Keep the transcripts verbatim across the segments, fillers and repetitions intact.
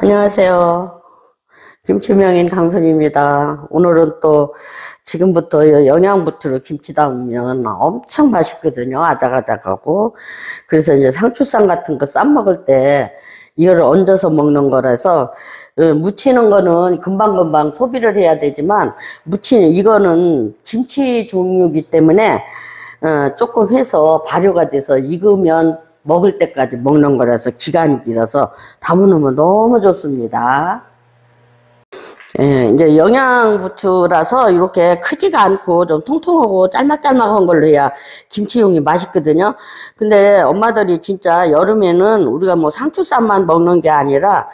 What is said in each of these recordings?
안녕하세요. 김치명인 강순입니다. 오늘은 또 지금부터 영양부추로 김치 담으면 엄청 맛있거든요. 아작아작하고. 그래서 이제 상추쌈 같은 거 쌈 먹을 때 이거를 얹어서 먹는 거라서 무치는 거는 금방금방 소비를 해야 되지만 무치는 이거는 김치 종류이기 때문에 조금 해서 발효가 돼서 익으면 먹을 때까지 먹는 거라서 기간이 길어서 담아놓으면 너무 좋습니다. 예, 이제 영양부추라서 이렇게 크지가 않고 좀 통통하고 짤막짤막한 걸로 해야 김치용이 맛있거든요. 근데 엄마들이 진짜 여름에는 우리가 뭐 상추쌈만 먹는 게 아니라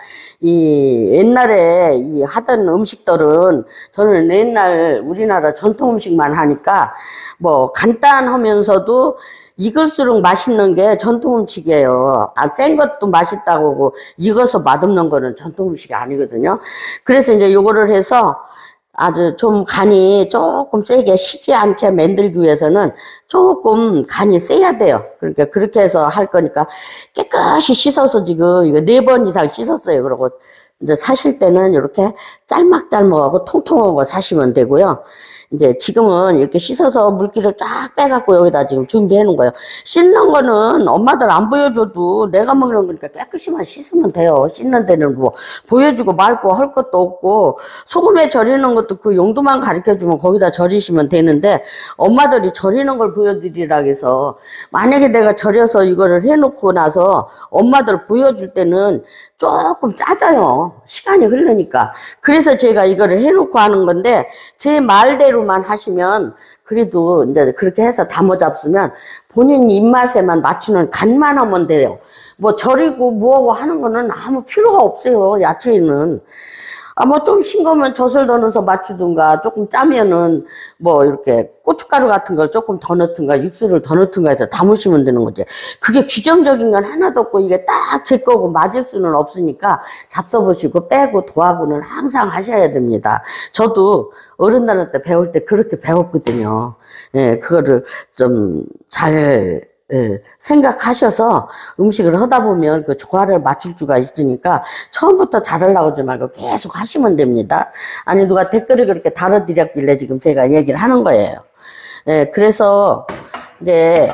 이 옛날에 이 하던 음식들은 저는 옛날 우리나라 전통 음식만 하니까 뭐 간단하면서도 익을수록 맛있는 게 전통 음식이에요. 아, 센 것도 맛있다고 하고 익어서 맛없는 거는 전통 음식이 아니거든요. 그래서 이제 요거를 해서 아주 좀 간이 조금 세게 시지 않게 만들기 위해서는 조금 간이 세야 돼요. 그러니까 그렇게 해서 할 거니까 깨끗이 씻어서 지금 이거 네 번 이상 씻었어요. 그러고 이제 사실 때는 이렇게 짤막짤막하고 통통한 거 사시면 되고요. 이제 지금은 이렇게 씻어서 물기를 쫙 빼갖고 여기다 지금 준비해 놓은 거예요. 씻는 거는 엄마들 안 보여줘도 내가 먹는 거니까 깨끗이만 씻으면 돼요. 씻는 데는 뭐 보여주고 말고 할 것도 없고 소금에 절이는 것도 그 용도만 가르쳐주면 거기다 절이시면 되는데 엄마들이 절이는 걸 보여드리라 해서 만약에 내가 절여서 이거를 해놓고 나서 엄마들 보여줄 때는 조금 짜져요. 시간이 흐르니까. 그래서 제가 이거를 해놓고 하는 건데 제 말대로 만 하시면 그래도 이제 그렇게 해서 담아 잡수면 본인 입맛에만 맞추는 간만 하면 돼요. 뭐 절이고 뭐하고 하는 거는 아무 필요가 없어요. 야채는. 아, 뭐 좀 싱거우면 젖을 더 넣어서 맞추든가 조금 짜면은 뭐 이렇게 고춧가루 같은 걸 조금 더 넣든가 육수를 더 넣든가 해서 담으시면 되는 거지. 그게 규정적인 건 하나도 없고 이게 딱 제 거고 맞을 수는 없으니까 잡숴보시고 빼고 도하고는 항상 하셔야 됩니다. 저도 어른들한테 배울 때 그렇게 배웠거든요. 예, 그거를 좀 잘 예, 생각하셔서 음식을 하다 보면 그 조화를 맞출 수가 있으니까 처음부터 잘하려고 하지 말고 계속 하시면 됩니다. 아니 누가 댓글을 그렇게 달아드렸길래 지금 제가 얘기를 하는 거예요. 예, 그래서 이제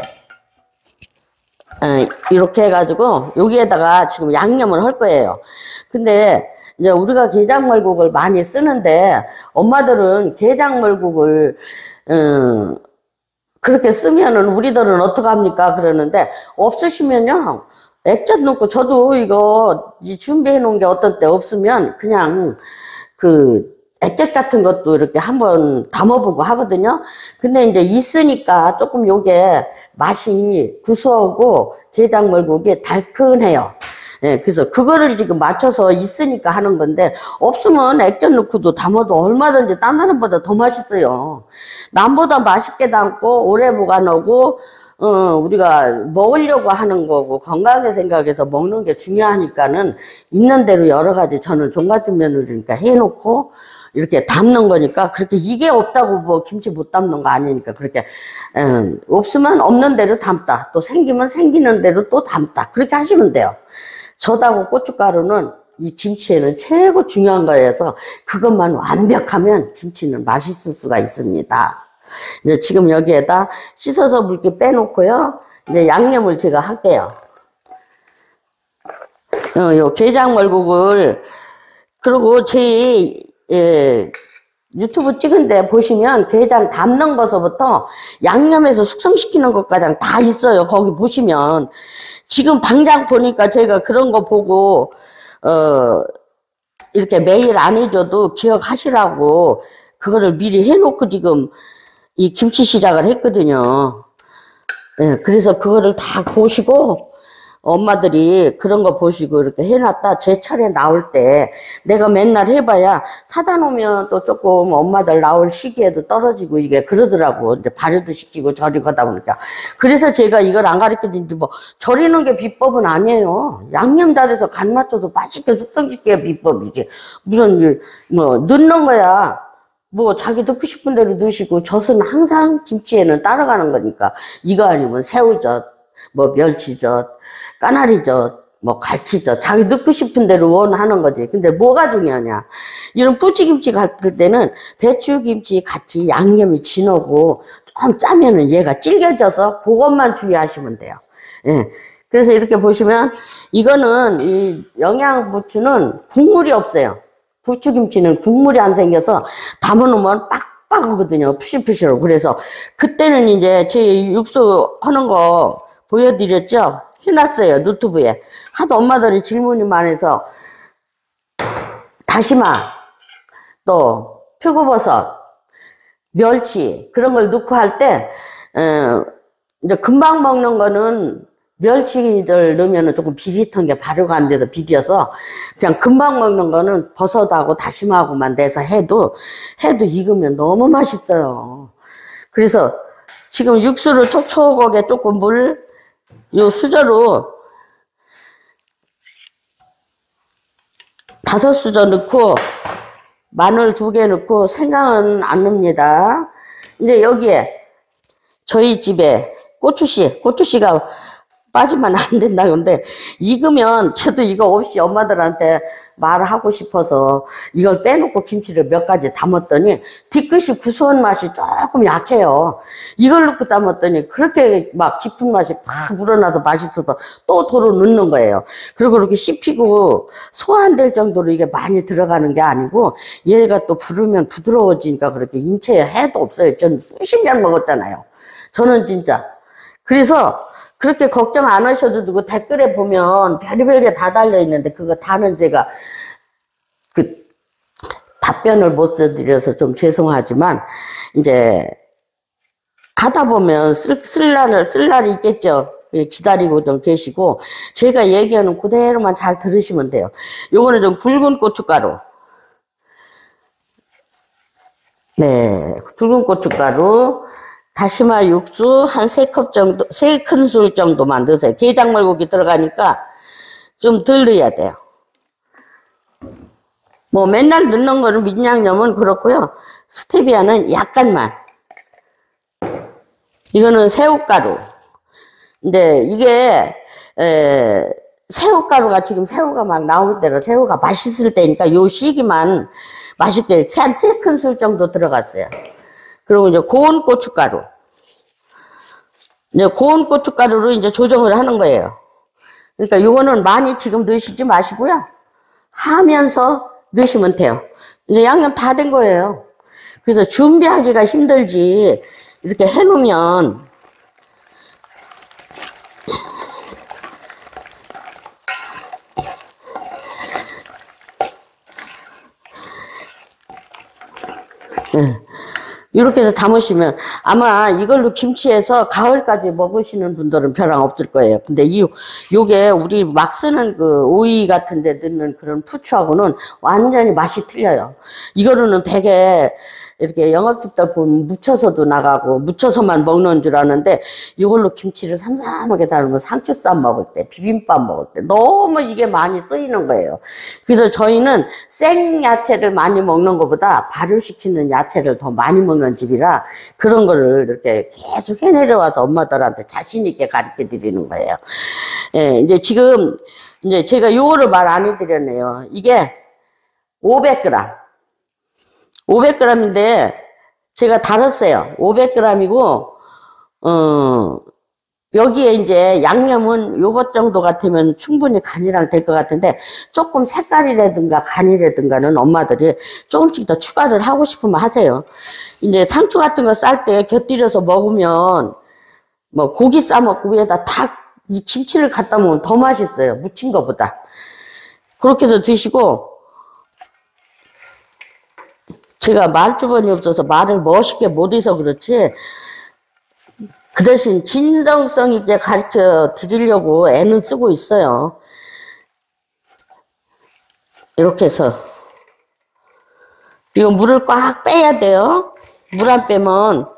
예, 이렇게 해가지고 여기에다가 지금 양념을 할 거예요. 근데 이제 우리가 게장물국을 많이 쓰는데 엄마들은 게장물국을 음, 그렇게 쓰면은 우리들은 어떡합니까? 그러는데 없으시면요 액젓 넣고 저도 이거 준비해 놓은 게 어떤 때 없으면 그냥 그 액젓 같은 것도 이렇게 한번 담아보고 하거든요. 근데 이제 있으니까 조금 요게 맛이 구수하고 게장물국이 달큰해요. 예, 그래서 그거를 지금 맞춰서 있으니까 하는 건데 없으면 액젓 넣고도 담아도 얼마든지 딴 사람보다 더 맛있어요. 남보다 맛있게 담고 오래 보관하고 어, 우리가 먹으려고 하는 거고 건강하게 생각해서 먹는 게 중요하니까는 있는 대로 여러 가지 저는 종갓집 며느리니까 해놓고 이렇게 담는 거니까 그렇게 이게 없다고 뭐 김치 못 담는 거 아니니까 그렇게 음, 없으면 없는 대로 담다 또 생기면 생기는 대로 또 담다 그렇게 하시면 돼요. 젓하고 고춧가루는 이 김치에는 최고 중요한 거여서 그것만 완벽하면 김치는 맛있을 수가 있습니다. 이제 지금 여기에다 씻어서 물기 빼놓고요. 이제 양념을 제가 할게요. 어, 요 게장물국을 그리고 제 예, 유튜브 찍은데 보시면 게장 담는 것서부터 양념해서 숙성시키는 것까지 다 있어요. 거기 보시면 지금 당장 보니까 제가 그런 거 보고 어 이렇게 매일 안 해줘도 기억하시라고 그거를 미리 해놓고 지금 이 김치 시작을 했거든요. 예, 그래서 그거를 다 보시고 엄마들이 그런 거 보시고 이렇게 해놨다 제 차례 나올 때 내가 맨날 해봐야 사다 놓으면 또 조금 엄마들 나올 시기에도 떨어지고 이게 그러더라고. 이제 발효도 시키고 절이고 하다 보니까. 그래서 제가 이걸 안 가르쳐 드린지 뭐 절이는 게 비법은 아니에요. 양념 잘해서 간 맞춰서 맛있게 숙성시켜야 비법이지. 무슨 뭐 넣는 거야. 뭐 자기 넣고 싶은 대로 넣으시고 젖은 항상 김치에는 따라가는 거니까 이거 아니면 새우젓 뭐 멸치젓, 까나리젓, 뭐 갈치죠. 자기 넣고 싶은 대로 원하는 거지. 근데 뭐가 중요하냐. 이런 뿌찌김치 갈 때는 배추김치 같이 양념이 진하고 좀 짜면은 얘가 질겨져서 그것만 주의하시면 돼요. 예. 그래서 이렇게 보시면 이거는 이 영양부추는 국물이 없어요. 부추김치는 국물이 안 생겨서 담아놓으면 빡빡하거든요. 푸실푸실하고. 그래서 그때는 이제 제 육수 하는 거 보여드렸죠? 해놨어요. 유튜브에. 하도 엄마들이 질문이 많아서 다시마, 또 표고버섯, 멸치 그런 걸 넣고 할 때 어, 이제 금방 먹는 거는 멸치를 넣으면 조금 비릿한 게 발효가 안 돼서 비려서 그냥 금방 먹는 거는 버섯하고 다시마하고만 내서 해도 해도 익으면 너무 맛있어요. 그래서 지금 육수를 촉촉하게 조금 물 요 수저로 다섯 수저 넣고 마늘 두 개 넣고 생강은 안 넣습니다. 이제 여기에 저희 집에 고추씨, 고추씨가 빠지면 안 된다. 근데 익으면 저도 이거 없이 엄마들한테 말하고 싶어서 이걸 빼놓고 김치를 몇 가지 담았더니 뒤끝이 구수한 맛이 조금 약해요. 이걸 넣고 담았더니 그렇게 막 깊은 맛이 팍 우러나서 맛있어서 또 도로 넣는 거예요. 그리고 그렇게 씹히고 소화 안 될 정도로 이게 많이 들어가는 게 아니고 얘가 또 부르면 부드러워지니까 그렇게 인체에 해도 없어요. 전 수십 년 먹었잖아요. 저는 진짜. 그래서 그렇게 걱정 안 하셔도 되고 댓글에 보면 별의별 게 다 달려 있는데 그거 다는 제가 그 답변을 못 써드려서 좀 죄송하지만 이제 하다 보면 쓸, 쓸 날을 쓸 날이 있겠죠. 기다리고 좀 계시고 제가 얘기하는 그대로만 잘 들으시면 돼요. 요거는 좀 굵은 고춧가루. 네, 굵은 고춧가루. 다시마 육수 한 세 컵 정도, 세 큰술 정도만 넣으세요. 게장물고기 들어가니까 좀 덜 넣어야 돼요. 뭐 맨날 넣는 거는 민양념은 그렇고요. 스테비아는 약간만. 이거는 새우가루. 근데 이게 에, 새우가루가 지금 새우가 막 나올 때로 새우가 맛있을 때니까 요 시기만 맛있게 한 세 큰술 정도 들어갔어요. 그리고 이제 고운 고춧가루. 이제 고운 고춧가루로 이제 조정을 하는 거예요. 그러니까 요거는 많이 지금 넣으시지 마시고요. 하면서 넣으시면 돼요. 이제 양념 다 된 거예요. 그래서 준비하기가 힘들지. 이렇게 해놓으면 네. 이렇게 해서 담으시면 아마 이걸로 김치해서 가을까지 먹으시는 분들은 별로 없을 거예요. 근데 이, 요게 우리 막 쓰는 그 오이 같은 데 넣는 그런 부추하고는 완전히 맛이 틀려요. 이거로는 되게 이렇게 영업집들 보면 묻혀서도 나가고 묻혀서만 먹는 줄 아는데 이걸로 김치를 삼삼하게 담으면 상추쌈 먹을 때 비빔밥 먹을 때 너무 이게 많이 쓰이는 거예요. 그래서 저희는 생 야채를 많이 먹는 것보다 발효시키는 야채를 더 많이 먹는 집이라 그런 거를 이렇게 계속 해내려와서 엄마들한테 자신 있게 가르쳐 드리는 거예요. 예, 이제 지금 이제 제가 요거를 말 안 해드렸네요. 이게 오백 그램. 오백 그램인데 제가 달았어요. 오백 그램이고 어 여기에 이제 양념은 요것 정도 같으면 충분히 간이랑 될 것 같은데 조금 색깔이라든가 간이라든가는 엄마들이 조금씩 더 추가를 하고 싶으면 하세요. 이제 상추 같은 거 쌀 때 곁들여서 먹으면 뭐 고기 싸먹고 위에다 다 이 김치를 갖다 먹으면 더 맛있어요. 무친 거보다. 그렇게 해서 드시고 제가 말주변이 없어서 말을 멋있게 못해서 그렇지 그 대신 진정성 있게 가르쳐 드리려고 애는 쓰고 있어요. 이렇게 해서 이거 물을 꽉 빼야 돼요. 물 안 빼면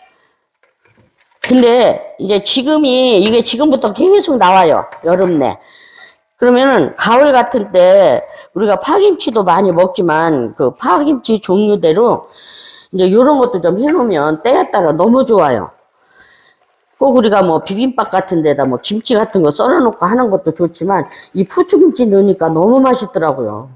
근데 이제 지금이 이게 지금부터 계속 나와요. 여름 내. 그러면은 가을 같은 때 우리가 파김치도 많이 먹지만 그 파김치 종류대로 이제 요런 것도 좀 해놓으면 때에 따라 너무 좋아요. 꼭 우리가 뭐 비빔밥 같은 데다 뭐 김치 같은 거 썰어 놓고 하는 것도 좋지만 이 부추김치 넣으니까 너무 맛있더라고요.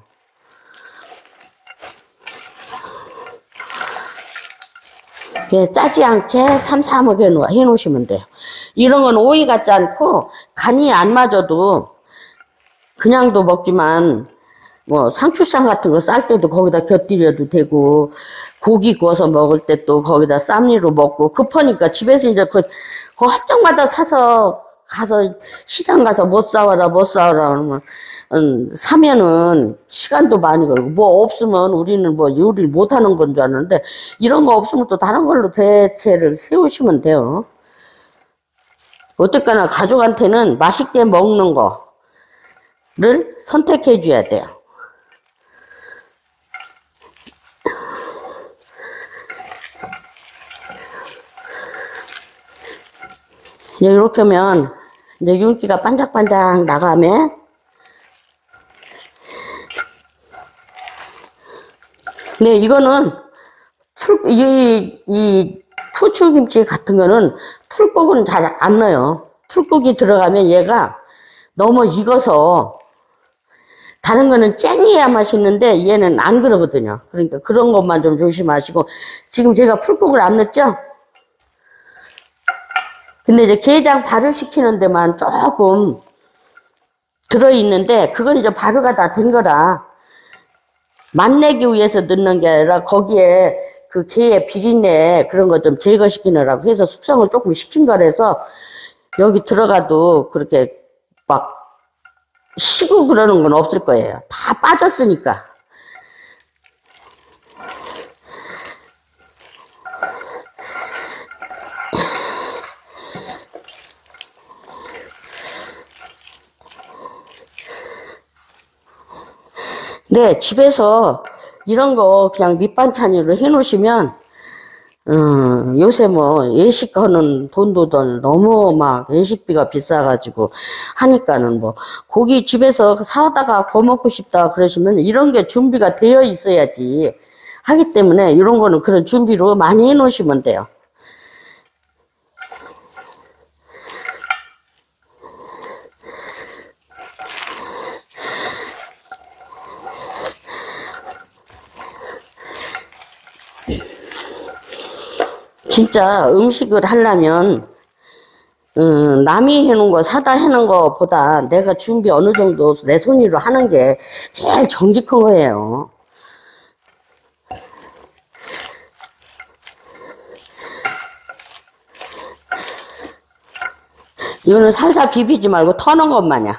짜지 않게 삼삼하게 해 놓으시면 돼요. 이런 건 오이 같지 않고 간이 안 맞아도 그냥도 먹지만 뭐 상추쌈 같은 거 쌀 때도 거기다 곁들여도 되고 고기 구워서 먹을 때 또 거기다 쌈리로 먹고 급하니까 집에서 이제 그, 그 할정마다 사서 가서 시장 가서 못 사와라 못 사와라 그러면 음, 사면은 시간도 많이 걸리고 뭐 없으면 우리는 뭐 요리를 못 하는 건 줄 아는데 이런 거 없으면 또 다른 걸로 대체를 세우시면 돼요. 어쨌거나 가족한테는 맛있게 먹는 거를 선택해 줘야 돼요. 이렇게 하면 이제 윤기가 반짝반짝 나가면 네, 이거는 풀, 이, 이 부추김치 같은 거는 풀국은 잘 안 넣어요. 풀국이 들어가면 얘가 너무 익어서 다른 거는 쨍해야 맛있는데 얘는 안 그러거든요. 그러니까 그런 것만 좀 조심하시고 지금 제가 풀국을 안 넣었죠? 근데 이제 게장 발효시키는 데만 조금 들어있는데 그건 이제 발효가 다 된 거라 맛내기 위해서 넣는 게 아니라 거기에 그 게의 비린내 그런 거 좀 제거시키느라고 해서 숙성을 조금 시킨 거라서 여기 들어가도 그렇게 막 쉬고 그러는 건 없을 거예요. 다 빠졌으니까. 네, 집에서 이런 거 그냥 밑반찬으로 해 놓으시면 음, 요새 뭐 예식하는 돈도들 너무 막 예식비가 비싸가지고 하니까는 뭐 고기 집에서 사다가 구워 먹고 싶다 그러시면 이런 게 준비가 되어 있어야지 하기 때문에 이런 거는 그런 준비로 많이 해 놓으시면 돼요. 진짜 음식을 하려면 음, 남이 해놓은 거 사다 해놓은 거보다 내가 준비 어느 정도 내 손으로 하는 게 제일 정직한 거예요. 이거는 살살 비비지 말고 터는 것 마냥.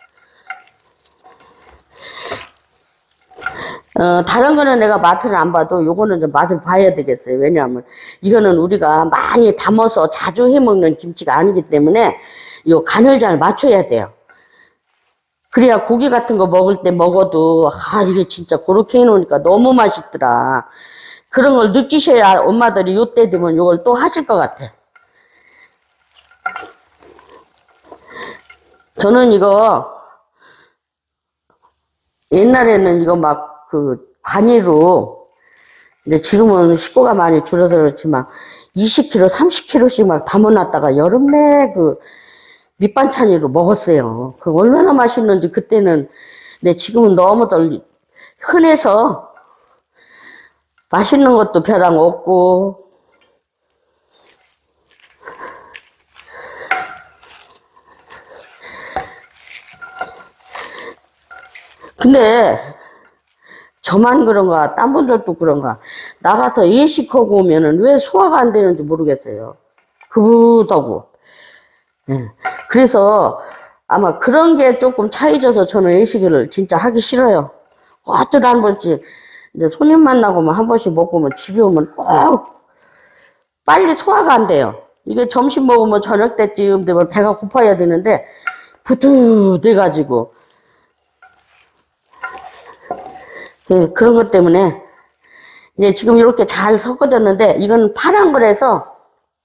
어, 다른 거는 내가 맛을 안 봐도 요거는 좀 맛을 봐야 되겠어요. 왜냐하면 이거는 우리가 많이 담아서 자주 해 먹는 김치가 아니기 때문에 요 간을 잘 맞춰야 돼요. 그래야 고기 같은 거 먹을 때 먹어도 아 이게 진짜 그렇게 해 놓으니까 너무 맛있더라. 그런 걸 느끼셔야 엄마들이 요때 되면 요걸 또 하실 것 같아. 저는 이거 옛날에는 이거 막 그 관이로 근데 지금은 식구가 많이 줄어서 그렇지만 이십 킬로그램, 삼십 킬로그램씩 막 담아놨다가 여름 내 그 밑반찬으로 먹었어요. 그 얼마나 맛있는지 그때는. 근데 지금은 너무들 흔해서 맛있는 것도 별랑 없고 근데 저만 그런가 딴 분들도 그런가 나가서 예식하고 오면은 왜 소화가 안 되는지 모르겠어요. 그부더고. 네. 그래서 아마 그런 게 조금 차이져서 저는 예식을 진짜 하기 싫어요. 어쩌다 한 번씩 이제 손님 만나고만 한 번씩 먹고 오면 집에 오면 꼭 빨리 소화가 안 돼요. 이게 점심 먹으면 저녁 때쯤 되면 배가 고파야 되는데 부두돼가지고 네, 그런 것 때문에 이제 지금 이렇게 잘 섞어졌는데 이건 파란 거라서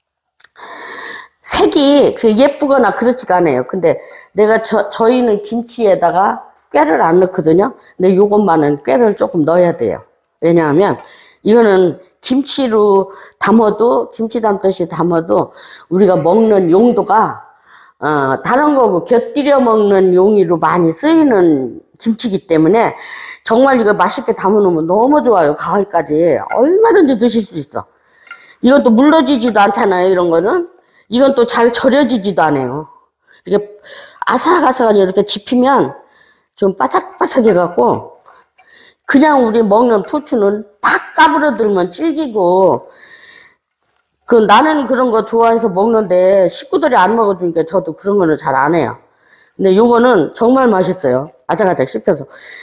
색이 예쁘거나 그렇지가 않아요. 근데 내가 저, 저희는 김치에다가 깨를 안 넣거든요. 근데 요것만은 깨를 조금 넣어야 돼요. 왜냐하면 이거는 김치로 담아도, 김치 담듯이 담아도 우리가 먹는 용도가 어, 다른 거고 곁들여 먹는 용이로 많이 쓰이는 김치이기 때문에 정말 이거 맛있게 담아놓으면 너무 좋아요. 가을까지 얼마든지 드실 수 있어. 이건 또 물러지지도 않잖아요. 이런 거는. 이건 또 잘 절여지지도 않아요. 이렇게 아삭아삭하게 이렇게 집히면 좀 바삭바삭해 갖고 그냥 우리 먹는 부추는 딱 까불어들면 질기고, 그 나는 그런 거 좋아해서 먹는데 식구들이 안 먹어주니까 저도 그런 거는 잘 안 해요. 근데 요거는 정말 맛있어요. 아작아작 씹혀서.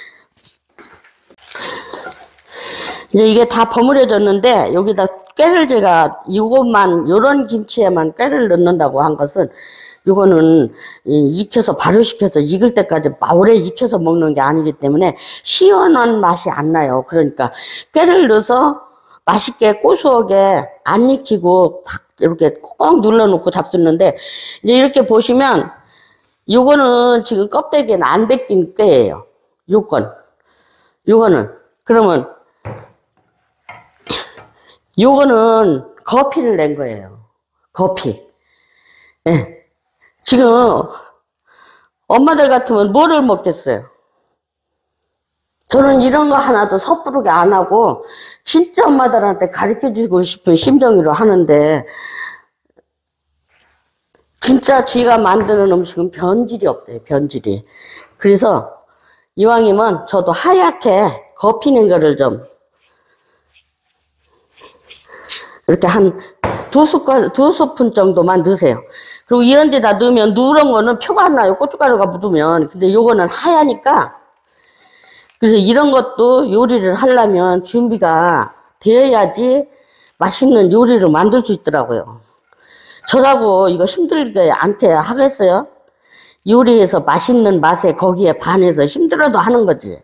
이제 이게 다 버무려졌는데 여기다 깨를 제가 이것만 요런 김치에만 깨를 넣는다고 한 것은, 요거는 익혀서 발효시켜서 익을 때까지 오래 익혀서 먹는 게 아니기 때문에 시원한 맛이 안 나요. 그러니까 깨를 넣어서 맛있게 고소하게 안 익히고 팍 이렇게 꼭 눌러놓고 잡수는데, 이제 이렇게 보시면 요거는 지금 껍데기는 안 벗긴 깨예요. 요건 요거는 그러면 요거는 거피를 낸 거예요. 거피. 예. 지금 엄마들 같으면 뭐를 먹겠어요? 저는 이런 거 하나도 섣부르게 안 하고 진짜 엄마들한테 가르쳐주고 싶은 심정으로 하는데, 진짜 지가 만드는 음식은 변질이 없대요. 변질이. 그래서 이왕이면 저도 하얗게 거피는 거를 좀 이렇게 한 두 숟갈, 두 스푼 정도만 넣으세요. 그리고 이런 데다 넣으면 누런 거는 표가 안 나요. 고춧가루가 묻으면. 근데 요거는 하얘니까. 그래서 이런 것도 요리를 하려면 준비가 되어야지 맛있는 요리를 만들 수 있더라고요. 저라고 이거 힘들게 않게 하겠어요? 요리해서 맛있는 맛에 거기에 반해서 힘들어도 하는 거지.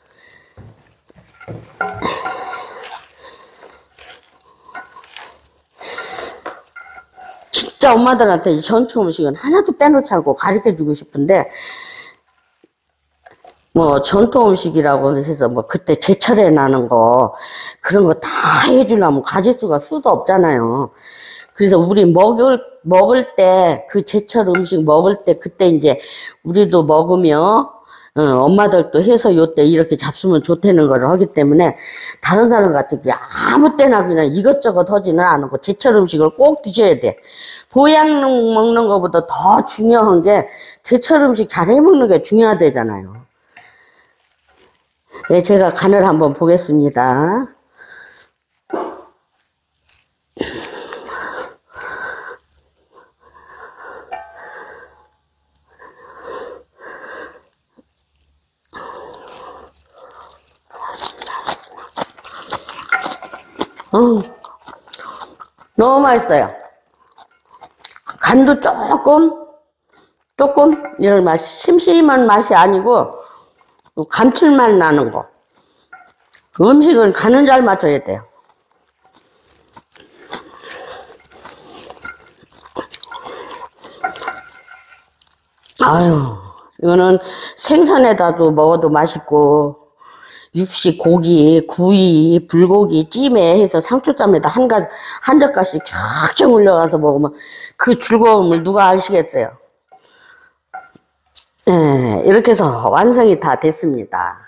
진짜 엄마들한테 이 전통 음식은 하나도 빼놓지 않고 가르쳐주고 싶은데, 뭐 전통 음식이라고 해서 뭐 그때 제철에 나는 거 그런 거 다 해주려면 가짓수가 수도 없잖아요. 그래서 우리 먹을 먹을 때 그 제철 음식 먹을 때 그때 이제 우리도 먹으며 어, 엄마들도 해서 요때 이렇게 잡수면 좋다는 걸 하기 때문에 다른 사람 같이 아무 때나 그냥 이것저것 하지는 않고 제철 음식을 꼭 드셔야 돼. 보양 먹는 것보다 더 중요한 게 제철 음식 잘 해먹는 게 중요하대잖아요. 네, 제가 간을 한번 보겠습니다. 음, 너무 맛있어요. 간도 조금, 조금, 이런 맛, 심심한 맛이 아니고, 감칠맛 나는 거. 음식은 간은 잘 맞춰야 돼요. 아유, 이거는 생선에다도 먹어도 맛있고, 육식, 고기, 구이, 불고기, 찜에 해서 상추쌈에다 한 가, 한 젓갈씩 쫙쫙 올려가서 먹으면 그 즐거움을 누가 아시겠어요? 예, 이렇게 해서 완성이 다 됐습니다.